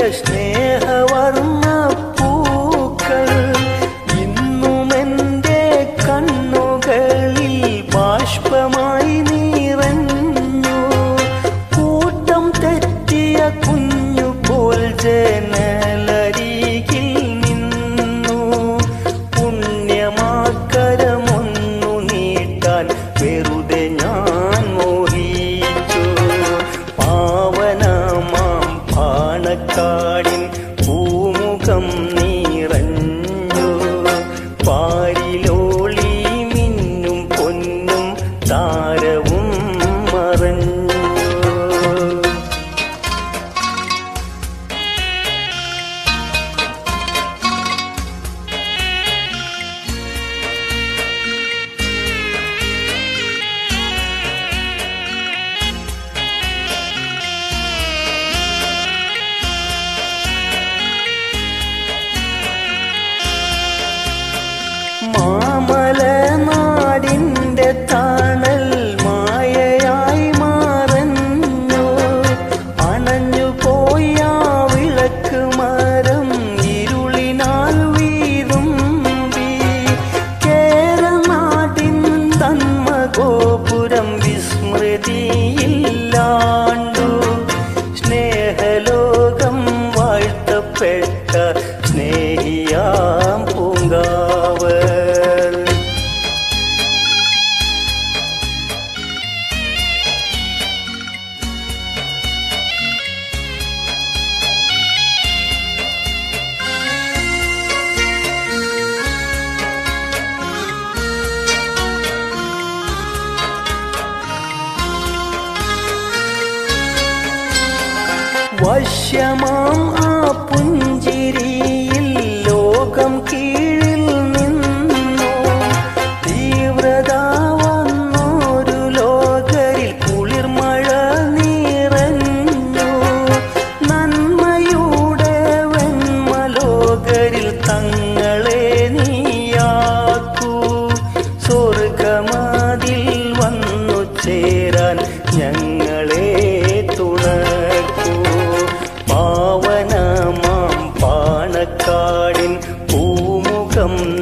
സ്നേഹവർണ്ണ പൂക്കൾ ഇന്നുമെന്റെ കണ്ണുകളിൽ ബാഷ്പമായി നിറഞ്ഞു. കൂട്ടം തെറ്റിയ കുഞ്ഞു പോൽ ജനലരികിൽ നിന്നു. പുണ്യമാക്കരമൊന്നു നീട്ടാൻ വെറുതെ ഞാൻ മോഹിച്ചു. പാവനമാം പാണക്കാടിൻ പൂമുഖം നിറഞ്ഞു. പാരിലോളി മിന്നും പൊന്നും താരവും മറഞ്ഞു. മാമലനാടിന്റെ തണൽ മായയായി മറഞ്ഞു. അണഞ്ഞു പോയ വിളക്ക് മരം ഇരുളിനാൽ വീതുമ്പി. കേരനാടിൻ തന്മഗോപുരം വിസ്മൃതിയില്ലാണ്ടു. സ്നേഹലോകം വാഴ്ത്തപ്പെട്ട സ്നേഹിയാം പൂങ്കാവ്. വശ്യമാം ആ പുഞ്ചിരിയിൽ ലോകം കീഴിൽ നിന്നു. തീവ്രത വന്നൊരു ലോകരിൽ കുളിർമഴ നിറഞ്ഞു. നന്മയുടെ വെണ്മലോകരിൽ തങ്ങളെ നീയാക്കൂ. സ്വർഗമതിൽ വന്നു ചേരാൻ ഞങ്ങളെ തുണക്കൂ. പാവനമാം പാണക്കാടിൻ പൂമുഖം